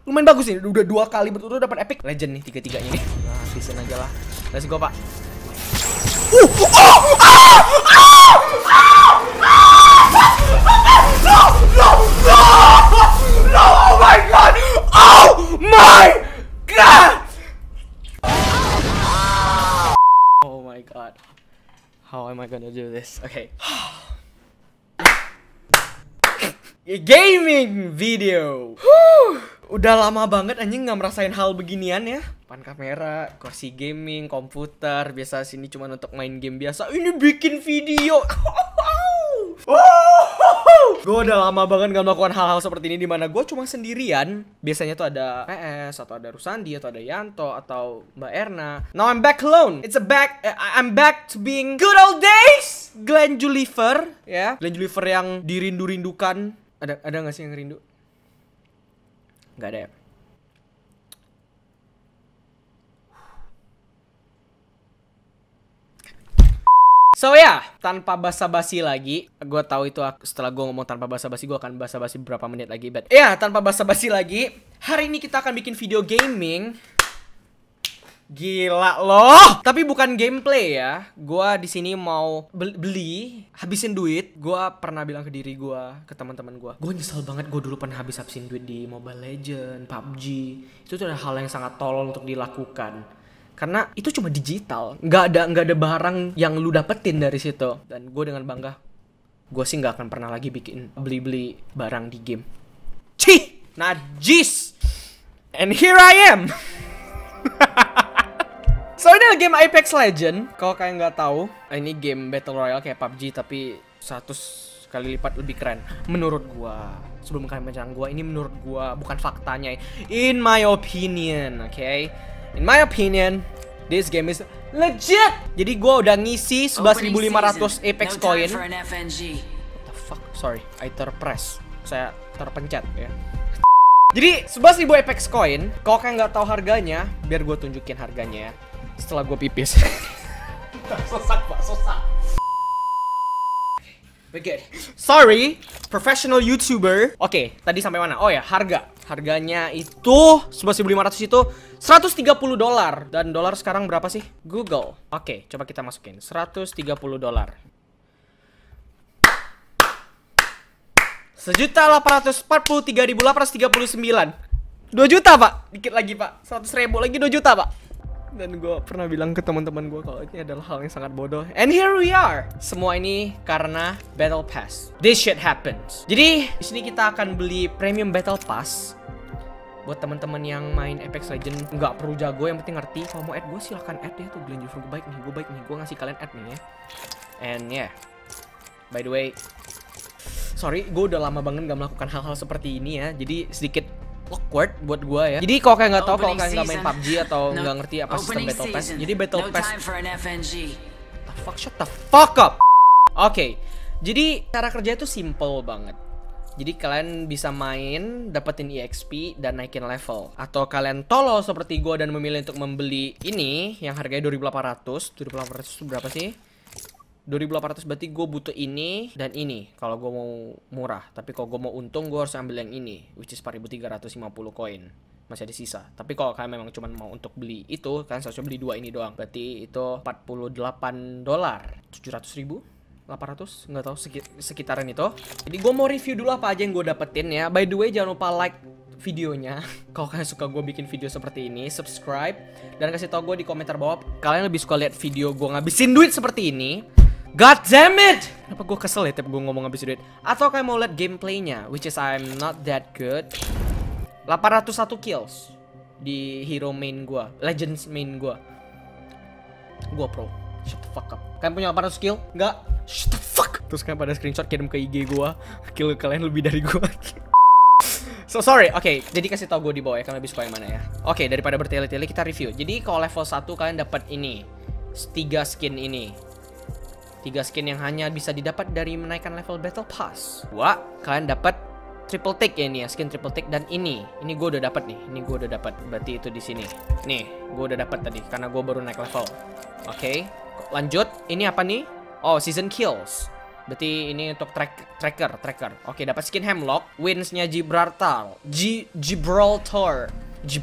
Lumayan bagus nih, udah 2 kali berturut-turut dapat epic legend nih tiga-tiganya nih. Nah, habisin aja lah. Let's go, Pak. No, oh my god. Oh my god. Oh my god. How am I gonna do this? Okay. Gaming video. Udah lama banget anjing nggak merasain hal beginian ya. Depan kamera, kursi gaming, komputer. Biasa sini cuma untuk main game biasa. Ini bikin video. Gue udah lama banget gak melakukan hal-hal seperti ini, dimana gue cuma sendirian. Biasanya tuh ada PS, atau ada Rusandi, atau ada Yanto, atau Mbak Erna. Now I'm back alone. I'm back to being good old days. Glenn Julifer, ya. Glenn Julifer yang dirindu-rindukan. Ada gak sih yang rindu? Gak ada ya? So ya, tanpa basa-basi lagi, gue tahu itu setelah gue ngomong tanpa basa-basi, gue akan basa-basi beberapa menit lagi. But ya, tanpa basa-basi lagi, hari ini kita akan bikin video gaming. Gila loh. Tapi bukan gameplay ya. Gue di sini mau beli, habisin duit. Gue pernah bilang ke diri gue, ke teman-teman gue nyesel banget gue dulu pernah habisin duit di Mobile Legends, PUBG. Itu tuh ada hal yang sangat tolol untuk dilakukan. Karena itu cuma digital, nggak ada barang yang lu dapetin dari situ. Dan gue dengan bangga, gue sih nggak akan pernah lagi beli barang di game. Cih, najis. And here I am. So ini game Apex Legends. Kalau kalian nggak tahu, ini game Battle Royale kayak PUBG tapi 100 kali lipat lebih keren. Menurut gue, sebelum kalian menyerang gue, ini menurut gue bukan faktanya. In my opinion, okay? In my opinion, this game is legit. Jadi gue udah ngisi 11.500 Apex coin. What the fuck? Sorry, I terpress. Saya terpencet ya. Jadi 11.000 Apex coin. Kalau kalian nggak tahu harganya, biar gue tunjukin harganya ya. Setelah gue pipis. Sosak pak, sosak. Oke, sorry, professional YouTuber. Oke, tadi sampai mana? Oh ya, harganya itu 11.500 itu $130. Dan dolar sekarang berapa sih? Google. Oke, coba kita masukin $130. 1.843.839. 2 juta pak, dikit lagi pak. 100.000 lagi 2 juta pak. Dan gue pernah bilang ke teman-teman gue kalau ini adalah hal yang sangat bodoh. And here we are. Semua ini karena Battle Pass. This shit happens. Jadi di sini kita akan beli Premium Battle Pass. Buat teman-teman yang main Apex Legends nggak perlu jago, yang penting ngerti. Kalau mau add gue silahkan add ya tuh. Glenn Julifer gue baik nih. Gue ngasih kalian add nih ya. And yeah, by the way, sorry, gue udah lama banget gak melakukan hal-hal seperti ini ya. Jadi sedikit awkward buat gue ya. Jadi kalau kalian nggak tahu, kalau kalian nggak main PUBG atau nggak ngerti apa sistem Battle Pass, jadi Battle Pass. The fuck, shut the fuck up. Oke, jadi cara kerja itu simple banget. Jadi kalian bisa main, dapetin EXP dan naikin level. Atau kalian tolol seperti gue dan memilih untuk membeli ini yang harganya 2.800. 2.800 itu berapa sih? 2.800 berarti gue butuh ini dan ini kalau gue mau murah. Tapi kalau gue mau untung, gue harus ambil yang ini, which is 4.350 koin. Masih ada sisa. Tapi kalau kalian memang cuma mau untuk beli itu, kalian seharusnya beli 2 ini doang. Berarti itu $48. 700.000? 800? Nggak tahu, sekitaran itu. Jadi gue mau review dulu apa aja yang gue dapetin ya. By the way, jangan lupa like videonya. Kalau kalian suka gue bikin video seperti ini, subscribe. Dan kasih tau gue di komentar bawah, kalian lebih suka lihat video gue ngabisin duit seperti ini, God damn it! Kenapa gue kesel ya tiap gue ngomong habis duit? Atau kayak mau lihat gameplaynya, which is I'm not that good. 801 kills di hero main gue, legends main gue. Gue pro. Shut the fuck up. Kalian punya 800 kill? Enggak? Shut the fuck. Terus kalian pada screenshot kirim ke IG gue. Kill kalian lebih dari gue. So sorry, oke, jadi kasih tau gue di bawah ya, kalian lebih suka yang mana ya. Oke, daripada bertele-tele kita review. Jadi kalau level 1 kalian dapat ini 3 skin ini. 3 skin yang hanya bisa didapat dari menaikkan level Battle Pass. Wah, kalian dapat triple tick ya ini ya, skin triple tick. Dan ini gue udah dapat nih. Ini gue udah dapat, berarti itu di sini. Nih, gue udah dapat tadi karena gue baru naik level. Oke, lanjut. Ini apa nih? Oh, season kills. Berarti ini untuk tracker. Oke, dapat skin Hemlock. Wins-nya Gibraltar. Gibraltar.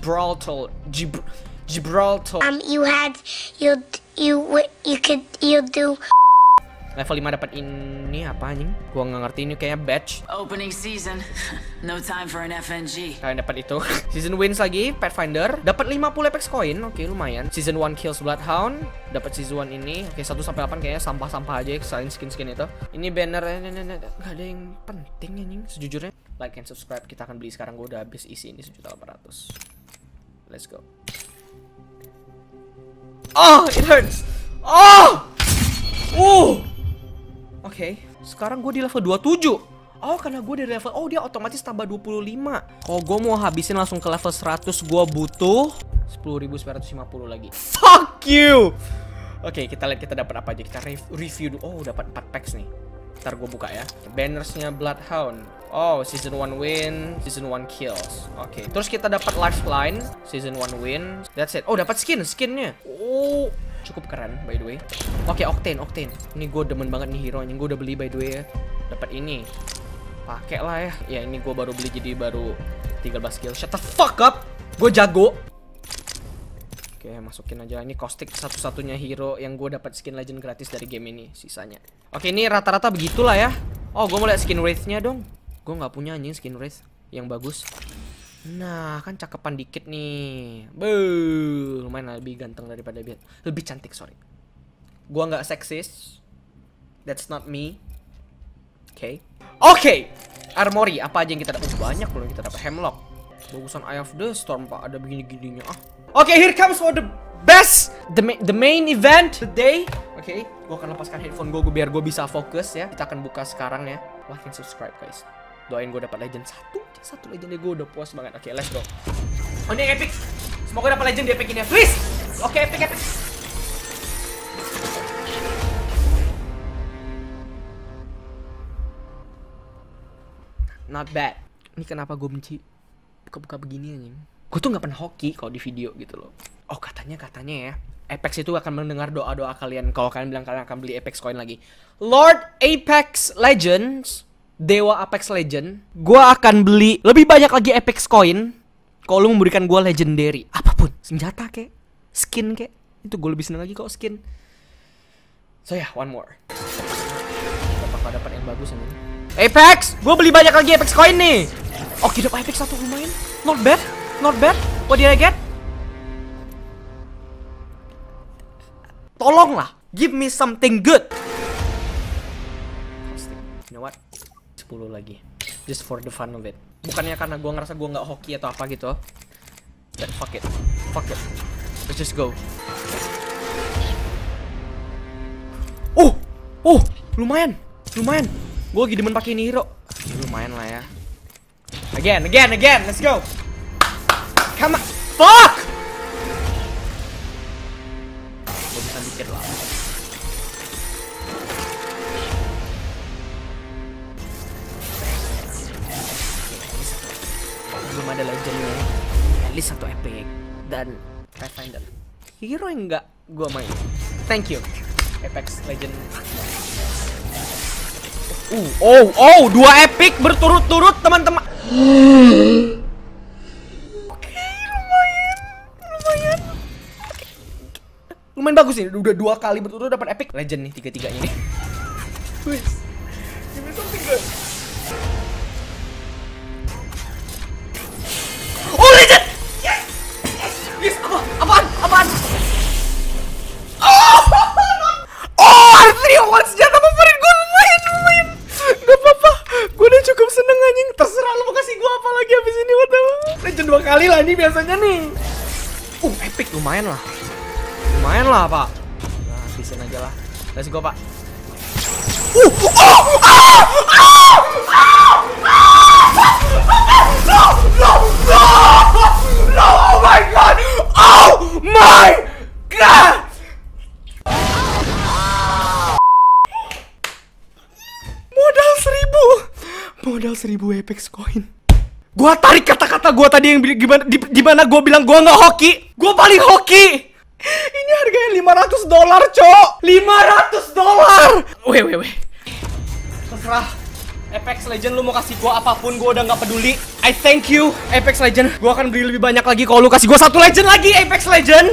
You do. Level 5 dapat ini apa anjing? Gua nggak ngerti, ini kayaknya badge. Opening season. No time for an FNG. Kalian dapat itu. Season wins lagi, Pathfinder. Dapat 50 Apex coin. Oke, lumayan. Season 1 kills Bloodhound. Dapat season 1 ini. Oke, 1 sampai 8 kayaknya sampah-sampah aja selain skin-skin itu. Ini banner nggak ada yang penting anjing sejujurnya. Like and subscribe, kita akan beli sekarang. Gua udah habis isi ini 1.800.000. Let's go. Oh, it hurts. Oh! Oke, sekarang gue di level 27. Oh, karena gue dari level... Oh, dia otomatis tambah 25. Kalau gue mau habisin langsung ke level 100, gue butuh 10.950 lagi. Fuck you! Oke, kita lihat kita dapat apa aja. Kita review dulu. Oh, dapat 4 packs nih. Ntar gue buka ya. Bannersnya Bloodhound. Oh, season 1 win, season 1 kills. Oke, terus kita dapat lifeline, season 1 win. That's it. Oh, dapat skinnya. Oh, cukup keren by the way. Oke, Octane. Ini gue demen banget nih hero, gue udah beli by the way ya. Dapat ini. Pakai lah ya. Ya, ini gue baru beli jadi baru 13 kill. Shut the fuck up. Gue jago. Oke, masukin aja. Ini Caustic satu-satunya hero yang gue dapat skin legend gratis dari game ini, sisanya. Oke, ini rata-rata begitulah ya. Oh, gue mau lihat skin wraith-nya dong. Gue nggak punya anjing skin wraith yang bagus. Nah, kan cakepan dikit nih. Lumayan lebih ganteng daripada lebih cantik, sorry. Gua nggak seksis. That's not me. Oke. Armory, apa aja yang kita dapat? Banyak loh yang kita dapat. Hemlock. Bagusan Eye of the Storm, Pak. Ada begini-gininya. Oke, here comes for the best. The main event today. Oke, gua akan lepaskan headphone gue biar gue bisa fokus ya. Kita akan buka sekarang ya. Like and subscribe, guys. Doain gue dapat legend satu legend gue udah puas banget. Oke, let's go. Oh, ini epic. Semoga dapat legend di epic ini, please. Oke, epic. Not bad. Ini kenapa gue benci buka-buka begini anjing. Gue tuh nggak pernah hoki kalau di video gitu loh. Oh, katanya ya. Apex itu akan mendengar doa-doa kalian kalau kalian bilang kalian akan beli Apex coin lagi. Lord Apex Legends, Dewa Apex Legend, gua akan beli lebih banyak lagi Apex coin kalau lu memberikan gua legendary. Apapun, senjata kek, skin kek. Itu gue lebih seneng lagi kok skin. So ya, one more. Apakah dapat yang bagus ini? Apex, gua beli banyak lagi Apex coin nih. Oke, dapat Apex 1 lumayan. Not bad. What did I get? Tolonglah, give me something good. You know what? 10 lagi. Just for the fun of it. Bukannya karena gue ngerasa gue nggak hoki atau apa gitu. Then fuck it. Let's just go. Lumayan. Gue lagi demen pakai ini hero. Lumayan lah ya. Again. Let's go. Come on. Fuck. Gue bisa dikit lah. Belum ada legendnya. At least 1 epic dan Pathfinder. Hero yang nggak gue main. Thank you. Apex Legend. 2 epic berturut-turut teman-teman. Oke, lumayan bagus nih. Udah 2 kali berturut-turut dapat epic legend nih, 3-3-nya nih. Please, give me something good. Oh, legend! Yes! Apaan? R301 senjata favorit gue, lumayan. Gak apa-apa, gue udah cukup seneng anjing. Terserah lo mau kasih gue apa lagi habis ini. Legend 2 kali lah nih biasanya nih. Epic lumayan lah pak. Nah, habisin aja lah. Let's go pak. No, oh my god. Modal 1000 Apex coin. Gua tarik kata-kata gua tadi yang di mana gua bilang gua nggak hoki. Gua paling hoki. Ini harganya $500, cok. $500. Wait. pasrah. Apex Legend lu mau kasih gua apapun gua udah nggak peduli. I thank you Apex Legend. Gua akan beli lebih banyak lagi kalau lu kasih gua satu legend lagi Apex Legend.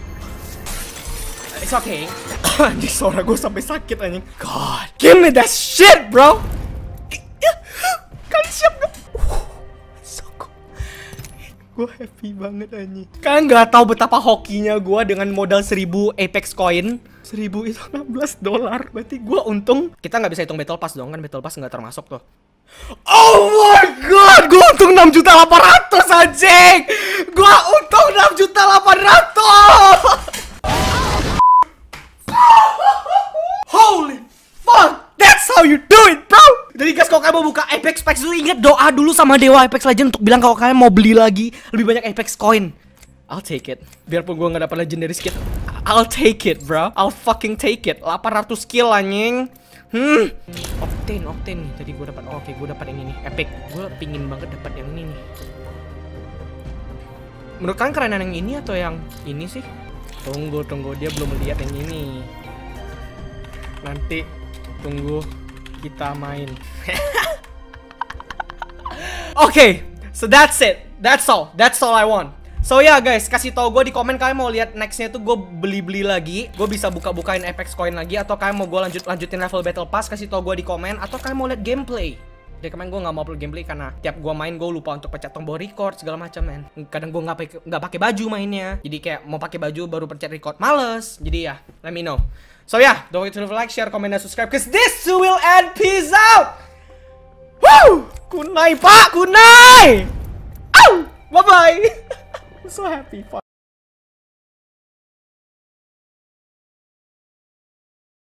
It's okay. Anjing suara gua sampai sakit anjing. God, give me that shit, bro. Kalian siap gak? So cool. Gua happy banget anjing. Kalian nggak tahu betapa hokinya gua dengan modal 1000 Apex coin. 1000 itu $16. Berarti gua untung. Kita nggak bisa hitung battle pass dong, kan battle pass nggak termasuk tuh. Oh my god, gua untung 6.800.000 anjing. Gua untung 6.800.000. Holy fuck, that's how you do it, bro. Jadi guys, kalau kalian mau buka Apex Packs dulu, ingat doa dulu sama Dewa Apex Legend untuk bilang kalau kalian mau beli lagi lebih banyak Apex coin. I'll take it. Biarpun gue nggak dapat legendary skill, I'll take it, bro. I'll fucking take it. 800 skill anjing. Octane nih. Tadi gue dapat. Oh, oke, gue dapat yang ini. Epic. Gue pingin banget dapat yang ini nih. Menurut kalian kerenan yang ini atau yang ini sih? Tunggu. Dia belum lihat yang ini. Nanti tunggu kita main. Oke, so that's it. That's all I want. So ya guys, kasih tau gue di komen kalian mau lihat nextnya tuh gue beli lagi, gue bisa bukain Apex coin lagi, atau kalian mau gue lanjutin level battle pass. Kasih tau gue di komen, atau kalian mau lihat gameplay. Dari kemarin gue nggak mau upload gameplay karena tiap gue main gue lupa untuk pencet tombol record segala macam, men. Kadang gue nggak pakai baju mainnya, jadi kayak mau pakai baju baru pencet record males. Jadi ya, let me know. So yeah, don't forget to like, share, comment, dan subscribe, cause this will end. Peace out. Woo! Kunai pak, kunai. Bye bye. I'm so happy. Fuck.